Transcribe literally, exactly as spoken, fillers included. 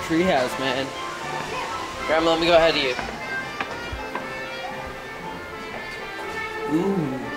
treehouse, man. Grandma, let me go ahead of you. Ooh.